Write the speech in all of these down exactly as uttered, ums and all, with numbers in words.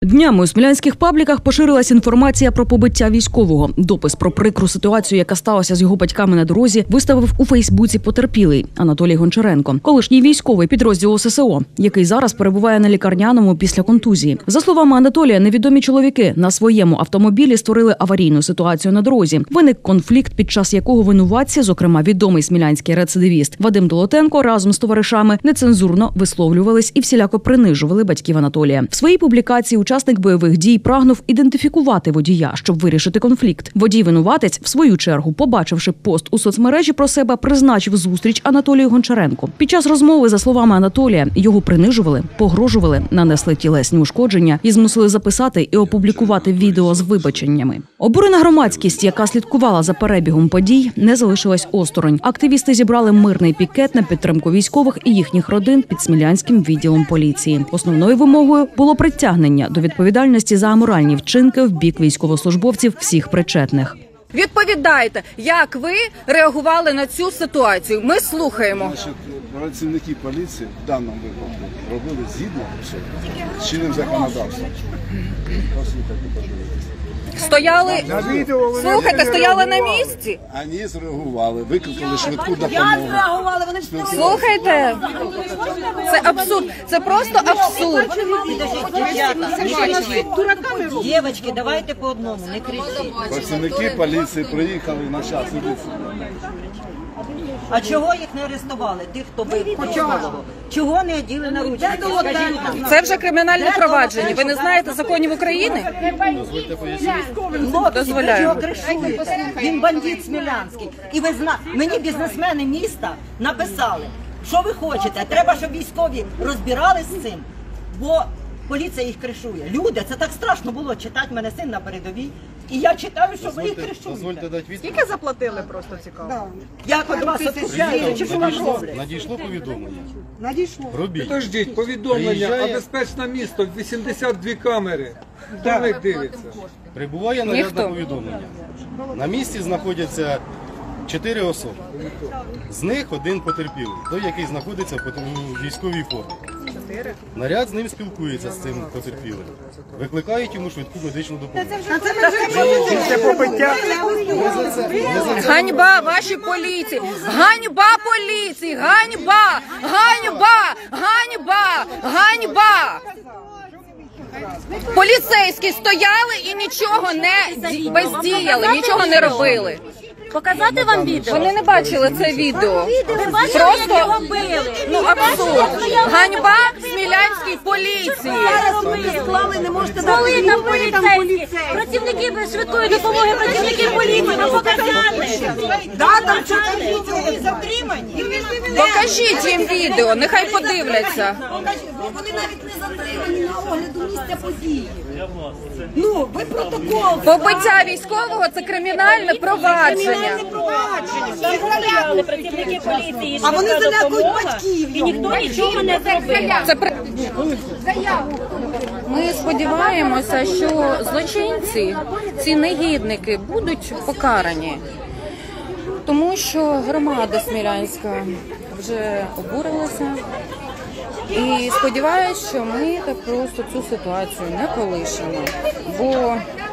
Днями у смілянських пабліках поширилась інформація про побиття військового. Допис про прикру ситуацію, яка сталася з його батьками на дорозі, виставив у Фейсбуці потерпілий Анатолій Гончаренко, колишній військовий підрозділу ес ес о, який зараз перебуває на лікарняному після контузії. За словами Анатолія, невідомі чоловіки на своєму автомобілі створили аварійну ситуацію на дорозі. Виник конфлікт, під час якого винуватці, зокрема відомий смілянський рецидивіст Вадим Долотенко, разом з товаришами нецензурно висловлювались і всіляко принижували батьків Анатолія. В своїй публікації учасник бойових дій прагнув ідентифікувати водія, щоб вирішити конфлікт. Водій-винуватець, в свою чергу, побачивши пост у соцмережі про себе, призначив зустріч Анатолію Гончаренку. Під час розмови, за словами Анатолія, його принижували, погрожували, нанесли тілесні ушкодження і змусили записати і опублікувати відео з вибаченнями. Обурена громадськість, яка слідкувала за перебігом подій, не залишилась осторонь. Активісти зібрали мирний пікет на підтримку військових і їхніх родин під Смілянським відділом поліції. Основною вимогою було притягнення до відповідальності за аморальні вчинки в бік військовослужбовців всіх причетних. Відповідайте, як ви реагували на цю ситуацію? Ми слухаємо. Працівники поліції в даному випадку робили згідно з чинним законодавством. Стояли, слухайте, стояли на місці? Вони зреагували, викликали швидку допомогу. Я зреагувала, вони встали. Слухайте, це абсурд, це просто абсурд. Дівчатки, давайте по одному, не кричіть. Працівники поліції приїхали на час. А чого їх не арестували, тих, хто бив військового? Чого не оділи на ручки? Це вже кримінальне провадження. Ви не знаєте законів України? Дозволяю. Ви чого кришуєте? Він бандит смілянський. І ви знаєте, мені бізнесмени міста написали, що ви хочете, треба, щоб військові розбирались з цим, бо поліція їх кришує. Люди, це так страшно було читати, мене син на передовій, і я читаю, що ви їх кришуєте. Скільки заплатили, просто цікаво? Як від вас відкупляють, чи що вам роблять? Надійшло повідомлення? Надійшло. Робіть. Підождіть, повідомлення, Приїжджає... а безпечне місто, вісімдесят дві камери. Хто на них дивиться? Прибуває нарядне повідомлення. На місці знаходяться чотири особи. З них один потерпілий, той, який знаходиться у військовій формі. Наряд з ним спілкується, з цим потерпілим. Викликають йому швидку медичну допомогу. Ганьба вашій поліції! Ганьба поліції! Ганьба! Ганьба! Ганьба! Ганьба! Поліцейські стояли і нічого не бездіяли, нічого не робили. Показати вам відео? Вони не бачили це відео. Ви бачили, як його Просто, били? ну, абсурд. Ганьба смілянській поліції. Склали, не можете Коли там поліцейські? Працівники без швидкої допомоги, працівники поліції, ви показати. Да, там чотири затримані. Покажіть їм відео, нехай подивляться. Вони навіть не затримані на огляду місця події. Ну, ви протокол. Побиття військового – це кримінальне провадження. Стояли працівники поліції, А вони швидка залякують допомога, батьків. і ніхто нічого не зробив. Це при... Ми сподіваємося, що злочинці, ці негідники, будуть покарані. Тому що громада смілянська вже обурилася. І сподіваюся, що ми так просто цю ситуацію не полишимо. Бо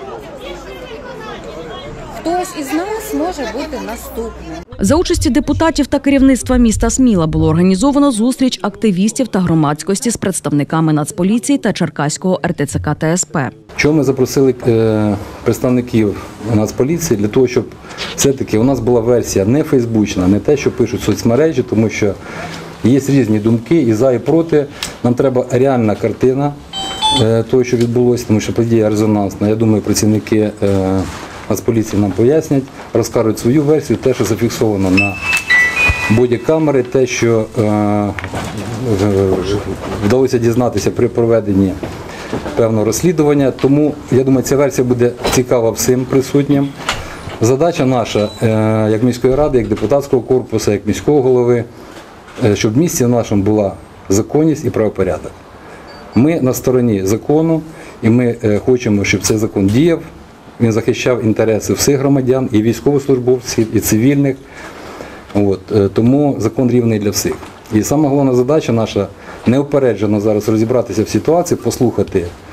хтось із нас може бути наступним. За участі депутатів та керівництва міста Сміла було організовано зустріч активістів та громадськості з представниками Нацполіції та Черкаського ер те це ка та ес пе. Чому ми запросили е, представників Нацполіції? Для того, щоб все-таки у нас була версія не фейсбучна, не те, що пишуть соцмережі, тому що є різні думки і за, і проти. Нам треба реальна картина е, того, що відбулося, тому що подія резонансна. Я думаю, працівники е, Нацполіції нам пояснять, розкажуть свою версію, те, що зафіксовано на бодікамери, те, що е, вдалося дізнатися при проведенні певного розслідування. Тому, я думаю, ця версія буде цікава всім присутнім. Задача наша, е, як міської ради, як депутатського корпусу, як міського голови, е, щоб в місті нашому була законність і правопорядок. Ми на стороні закону, і ми е, хочемо, щоб цей закон діяв. Він захищав інтереси всіх громадян, і військовослужбовців, і цивільних. От, тому закон рівний для всіх. І сама головна задача наша – неупереджено зараз розібратися в ситуації, послухати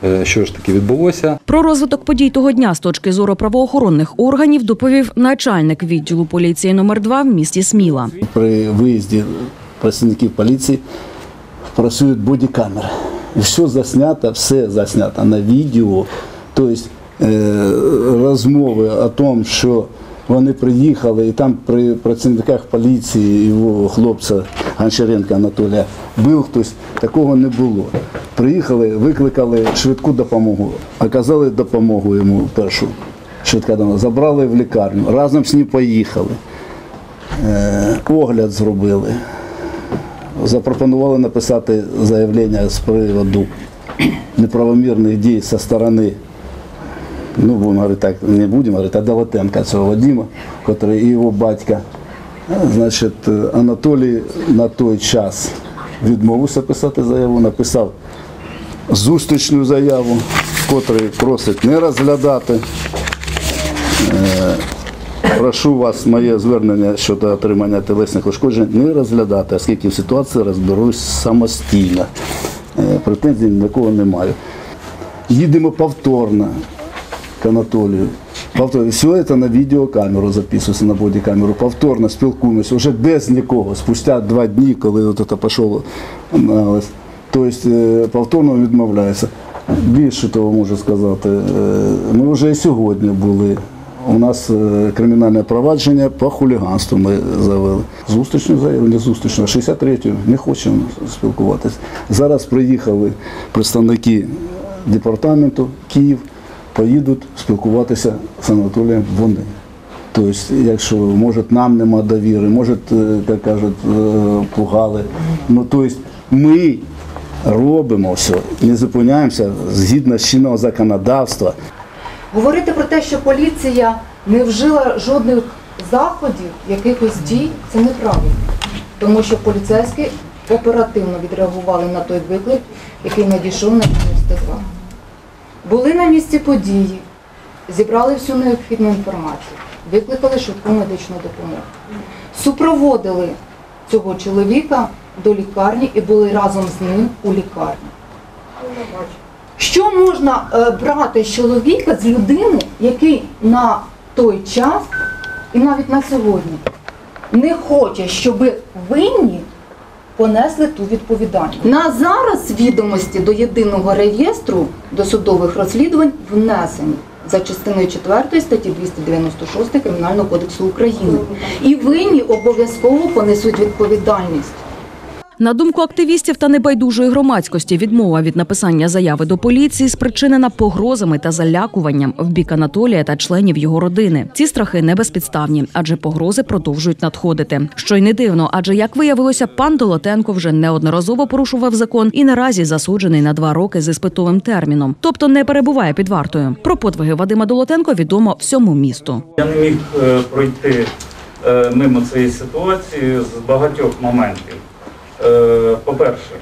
е, що ж таки відбулося. Про розвиток подій того дня з точки зору правоохоронних органів доповів начальник відділу поліції номер два в місті Сміла. При виїзді працівників поліції працюють бодікамери. І все заснято, все заснято на відео. Тобто е, розмови о тому, що вони приїхали, і там при працівниках поліції, його хлопця Гончаренка Анатолія, був хтось, такого не було. Приїхали, викликали швидку допомогу, оказали допомогу йому першу, швидка допомога, забрали в лікарню, разом з ним поїхали, е, огляд зробили, запропонували написати заявлення з приводу неправомірних дій зі сторони, ну, будемо говорити так, не будемо говорити, а Долотенка, цього Вадима, який і його батька. Значить, Анатолій на той час відмовився писати заяву, написав зустрічну заяву, котрий просить не розглядати. Прошу вас, моє звернення щодо отримання тілесних ушкоджень не розглядати, оскільки в ситуації розберусь самостійно. Претензій ніякого не маю. Їдемо повторно к Анатолію. Повторно. Все це на відеокамеру записується, на бодікамеру. Повторно спілкуємося, вже без нікого. Спустя два дні, коли от це пішло, тобто повторно відмовляється. Більше того можу сказати, ми вже і сьогодні були. У нас кримінальне провадження по хуліганству ми завели. Зустрічну заяву, не зустрічну, а шістдесят третю не хочемо спілкуватися. Зараз приїхали представники департаменту Київ, поїдуть спілкуватися з Анатолієм вони. Тобто, якщо, може, нам нема довіри, може, як кажуть, пугали. Ну, тобто, ми робимо все, не зупиняємося згідно з чинного законодавства. Говорити про те, що поліція не вжила жодних заходів, якихось дій, це неправильно. Тому що поліцейські оперативно відреагували на той виклик, який надійшов на дев'яносто два. Були на місці події, зібрали всю необхідну інформацію, викликали швидку медичну допомогу. Супроводили цього чоловіка до лікарні і були разом з ним у лікарні. Що можна е, брати з чоловіка, з людини, який на той час і навіть на сьогодні не хоче, щоб винні понесли ту відповідальність? На зараз відомості до єдиного реєстру досудових розслідувань внесені за частиною четвертої статті двісті дев'яносто шість Кримінального кодексу України. І винні обов'язково понесуть відповідальність. На думку активістів та небайдужої громадськості, відмова від написання заяви до поліції спричинена погрозами та залякуванням в бік Анатолія та членів його родини. Ці страхи не безпідставні, адже погрози продовжують надходити. Що й не дивно, адже, як виявилося, пан Долотенко вже неодноразово порушував закон і наразі засуджений на два роки з іспитовим терміном. Тобто не перебуває під вартою. Про подвиги Вадима Долотенко відомо всьому місту. Я не міг е, пройти е, мимо цієї ситуації з багатьох моментів. По-перше,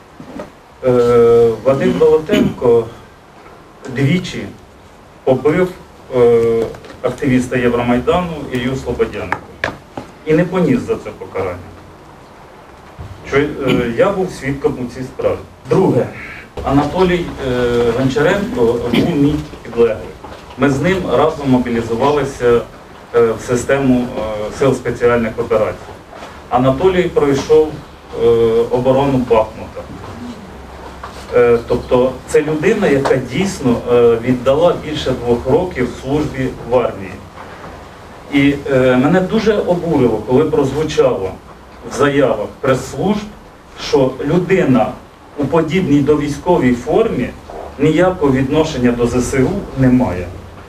Вадим Долотенко двічі побив активіста Євромайдану Ілью Слободяника і не поніс за це покарання. Що я був свідком у цій справі. Друге, Анатолій Гончаренко був мій підлеглий. Ми з ним разом мобілізувалися в систему сил спеціальних операцій. Анатолій пройшов оборону Бахмута. Тобто це людина, яка дійсно віддала більше двох років службі в армії. І мене дуже обурило, коли прозвучало в заявах прес-служб, що людина у подібній до військовій формі ніякого відношення до зе се у не має.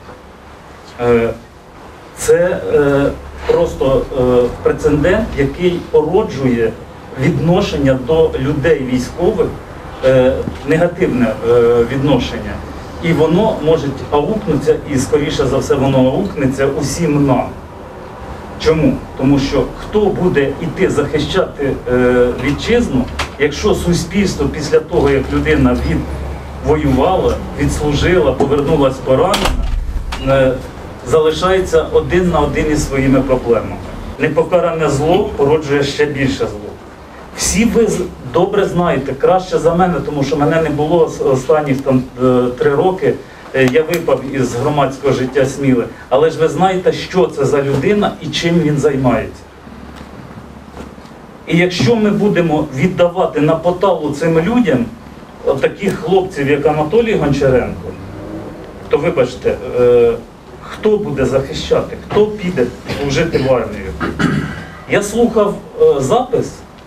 Це просто прецедент, який породжує відношення до людей військових, е, негативне е, відношення. І воно може аукнутися, і скоріше за все воно аукнеться усім нам. Чому? Тому що хто буде йти захищати е, вітчизну, якщо суспільство після того, як людина відвоювала, відслужила, повернулася поранена, е, залишається один на один із своїми проблемами. Непокаране зло породжує ще більше зло. Всі ви добре знаєте, краще за мене, тому що мене не було останніх там е, три роки. Е, Я випав із громадського життя Сміли. Але ж ви знаєте, що це за людина і чим він займається. І якщо ми будемо віддавати на поталу цим людям, от таких хлопців, як Анатолій Гончаренко, то вибачте, е, хто буде захищати, хто піде служити в армію? Я слухав е, запис,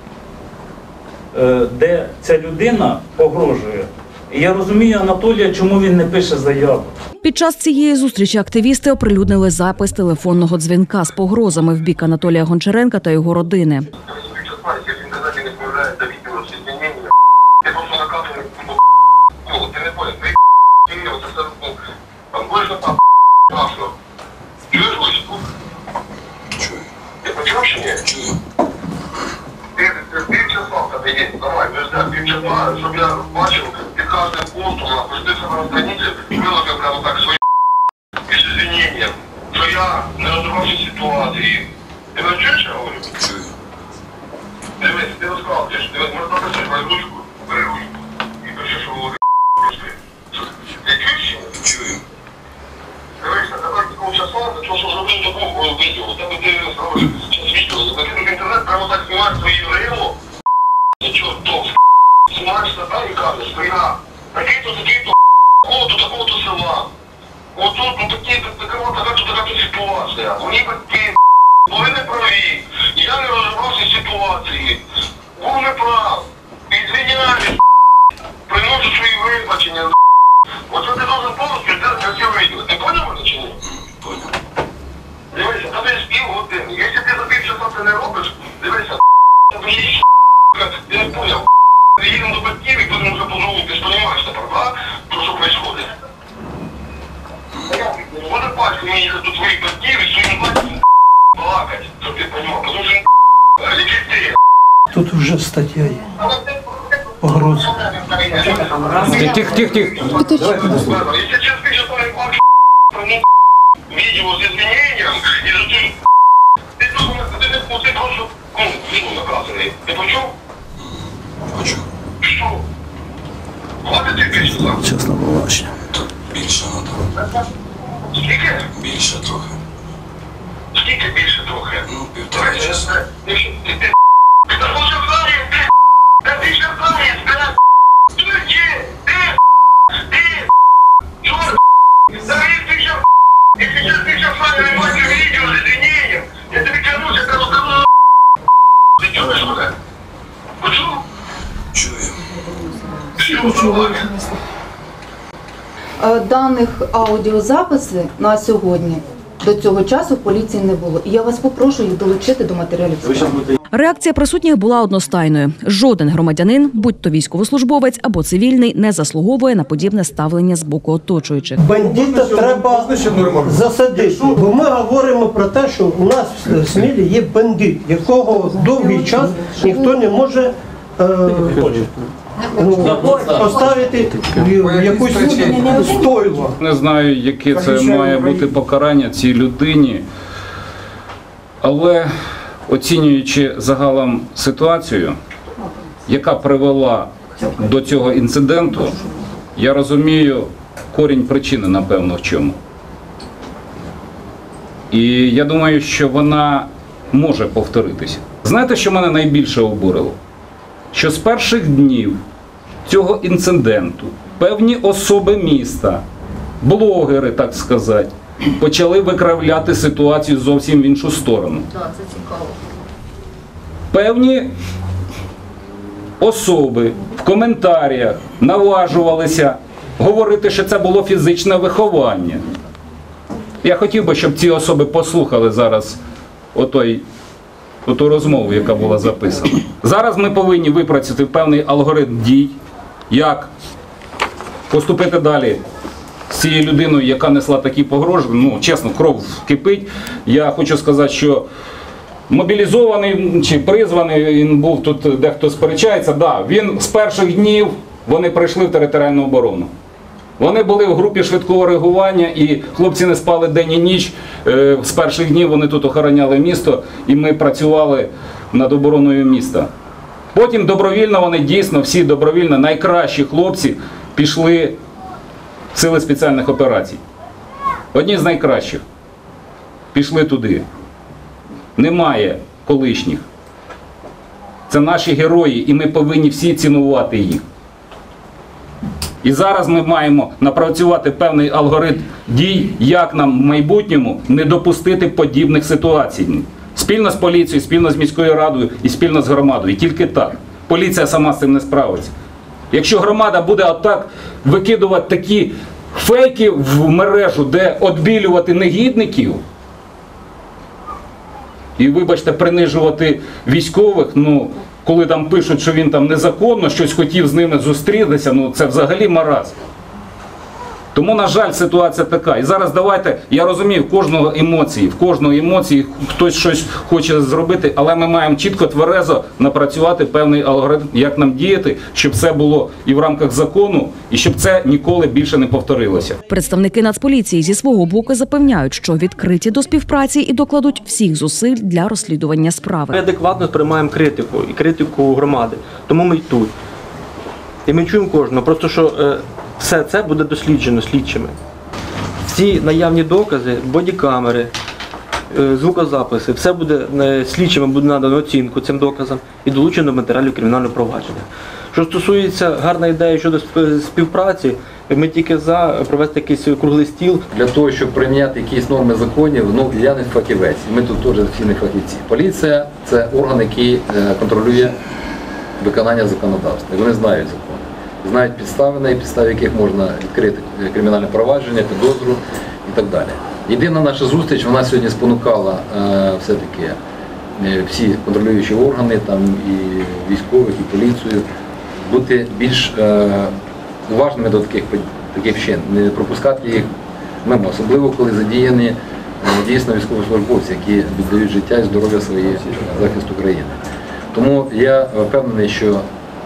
е, де ця людина погрожує. І я розумію Анатолія, чому він не пише заяву. Під час цієї зустрічі активісти оприлюднили запис телефонного дзвінка з погрозами в бік Анатолія Гончаренка та його родини. Щоб я бачив під кожним пунктом, опустився на страниці і виложив прямо так свої із извиненням, що я не розумівся ситуації. Ти мене чуєш, я говорю? Чую. Дивись, ти розказав, ти можеш написати мою ручку, бери ручку і пиши, що говорю. Ти чуєш? Чую. Дивись, а тепер такого часу, тому що зробив такого відео, тебе ти зробиш час відео, закинув в інтернет, прямо так знімаєш свої рило, нічого того. Знімаєш себе і кажеш, що я такий-то, такий-то, такого-то, такого-то села. Отут, ну такі-то, така-то, така-то, така-то ситуація. Мої батьки, були неправі. Я не розібрався в ситуації. Був неправ. І звиняюсь, приношу свої вибачення. Оце ти должен повністю для цього відео. Ти поняв мене чи ні? Поняв. Дивися, тобі ж пів години. Якщо ти за півчаса це не робиш, дивися, тобі є ти не поняв. Їдемо до батьків і будемо вже пожовувати, ти ж розумієш тепер, так? Про що відбувається? Буде батько мені їхати до твоїх батьків і своїм батьком балакать, щоб ти розумів, тому що лічити. Тут вже стаття є. Погроза. Тих, тих, тих, тих. Якщо через ти ще пане бачиш відео з извиненням і за цим, ти просто, ну, відео наказаний. Ти почув? Почув. Що? Хватить ти більше там? Чесно, побачення. Більше треба. Скільки? Більше трохи. Скільки більше трохи? Ну, півтора часу. Ти ж ти, ти, ти ж хочеш знаєш, ти, та ти ж знаєш, блядь, ти, ти, ти, чорт, та ти ж, якщо зараз ти ж знаєш, не бачиш відео з извиненням, я тобі клянусь, я тебе скажу, ти чуєш мене? Почув? Чую. Чую. Даних аудіозаписи на сьогодні до цього часу в поліції не було. І я вас попрошу їх долучити до матеріалів справи. Реакція присутніх була одностайною. Жоден громадянин, будь то військовослужбовець або цивільний, не заслуговує на подібне ставлення з боку оточуючих. Бандита треба засадити. Бо ми говоримо про те, що у нас в Смілі є бандит, якого довгий час ніхто не може е, ну, поставити в якусь стойло. Не знаю, яке це має бути покарання цій людині, але оцінюючи загалом ситуацію, яка привела до цього інциденту, я розумію корінь причини, напевно, в чому. І я думаю, що вона може повторитися. Знаєте, що мене найбільше обурило? Що з перших днів цього інциденту певні особи міста, блогери, так сказати, почали викривляти ситуацію зовсім в іншу сторону. Так, це цікаво. Певні особи в коментарях наважувалися говорити, що це було фізичне виховання. Я хотів би, щоб ці особи послухали зараз отой, оту розмову, яка була записана. Зараз ми повинні випрацювати певний алгоритм дій, як поступити далі з цією людиною, яка несла такі погрози. Ну, чесно, кров кипить. Я хочу сказати, що мобілізований чи призваний, він був тут, дехто сперечається, да, він з перших днів, вони прийшли в територіальну оборону. Вони були в групі швидкого реагування, і хлопці не спали день і ніч. З перших днів вони тут охороняли місто, і ми працювали над обороною міста. Потім добровільно вони дійсно, всі добровільно, найкращі хлопці пішли в сили спеціальних операцій. Одні з найкращих пішли туди. Немає колишніх. Це наші герої, і ми повинні всі цінувати їх. І зараз ми маємо напрацювати певний алгоритм дій, як нам в майбутньому не допустити подібних ситуацій. Спільно з поліцією, спільно з міською радою і спільно з громадою. І тільки так. Поліція сама з цим не справиться. Якщо громада буде отак викидувати такі фейки в мережу, де відбілювати негідників, і, вибачте, принижувати військових, ну, коли там пишуть, що він там незаконно щось хотів з ними зустрітися, ну це взагалі маразм. Тому, на жаль, ситуація така. І зараз давайте, я розумію, в кожного емоції, в кожного емоції хтось щось хоче зробити, але ми маємо чітко, тверезо напрацювати певний алгоритм, як нам діяти, щоб це було і в рамках закону, і щоб це ніколи більше не повторилося. Представники Нацполіції зі свого боку запевняють, що відкриті до співпраці і докладуть всіх зусиль для розслідування справи. Ми адекватно сприймаємо критику і критику громади, тому ми й тут. І ми чуємо кожного, просто що е, все це буде досліджено слідчими. Всі наявні докази, бодікамери, е, звукозаписи, все буде е, слідчими, буде надано оцінку цим доказам і долучено до матеріалів кримінального провадження. Що стосується гарної ідеї щодо співпраці, ми тільки за провести якийсь круглий стіл. Для того, щоб прийняти якісь норми законів, ну я не фахівець, ми тут теж всі не фахівці. Поліція – це орган, який контролює виконання законодавства. І вони знають закон. Знають підстави, на підставі яких можна відкрити кримінальне провадження, підозру і так далі. Єдина наша зустріч, вона сьогодні спонукала е, все-таки е, всі контролюючі органи, там, і військових, і поліцію, бути більш е, уважними до таких, таких вчин, не пропускати їх мимо, особливо коли задіяні е, дійсно військовослужбовці, які віддають життя і здоров'я своє на захист України. Тому я впевнений, що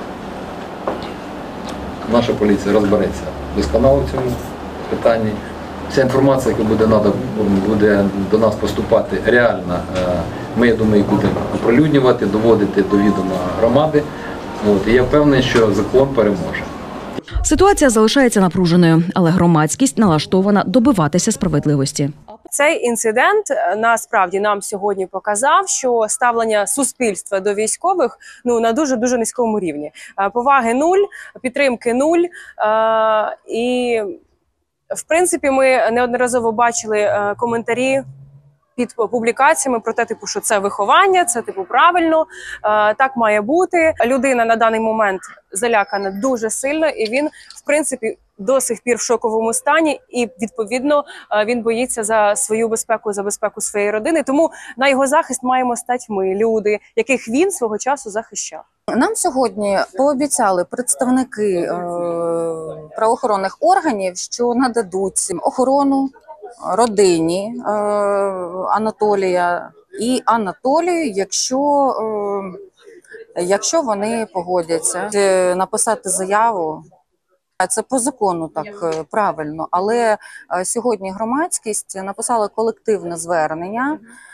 наша поліція розбереться досконало в цьому питанні. Вся інформація, яка буде, надо, буде до нас поступати, реальна, ми, я думаю, будемо оприлюднювати, доводити до відома громади. От, і я впевнений, що закон переможе. Ситуація залишається напруженою, але громадськість налаштована добиватися справедливості. Цей інцидент насправді нам сьогодні показав, що ставлення суспільства до військових ну на дуже дуже низькому рівні. Поваги нуль, підтримки нуль. І в принципі ми неодноразово бачили коментарі під публікаціями про те, типу, що це виховання, це типу правильно, так має бути. Людина на даний момент залякана дуже сильно, і він в принципі до сих пір в шоковому стані, і відповідно він боїться за свою безпеку, за безпеку своєї родини. Тому на його захист маємо стати ми, люди, яких він свого часу захищав. Нам сьогодні пообіцяли представники е, правоохоронних органів, що нададуть охорону родині е, Анатолія і Анатолію, якщо, е, якщо вони погодяться написати заяву. Це по закону так правильно, але сьогодні громадськість написала колективне звернення,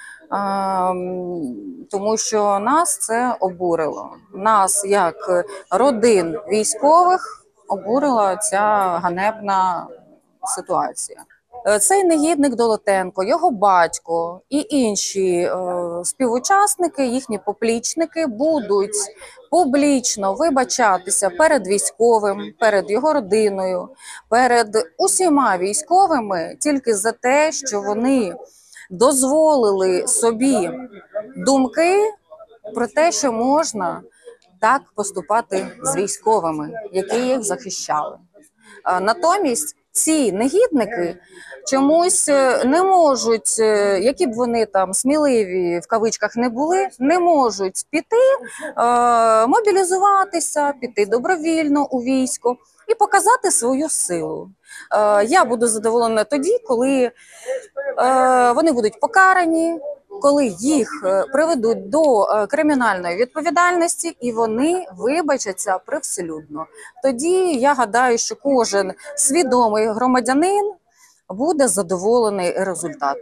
тому що нас це обурило. Нас, як родин військових, обурила ця ганебна ситуація. Цей негідник Долотенко, його батько і інші е, співучасники, їхні поплічники будуть публічно вибачатися перед військовим, перед його родиною, перед усіма військовими тільки за те, що вони дозволили собі думки про те, що можна так поступати з військовими, які їх захищали. Натомість ці негідники чомусь не можуть, які б вони там сміливі в кавичках не були, не можуть піти, е, мобілізуватися, піти добровільно у військо і показати свою силу. Е, я буду задоволена тоді, коли е, вони будуть покарані, коли їх приведуть до кримінальної відповідальності і вони вибачаться привселюдно. Тоді я гадаю, що кожен свідомий громадянин буде задоволений результатом.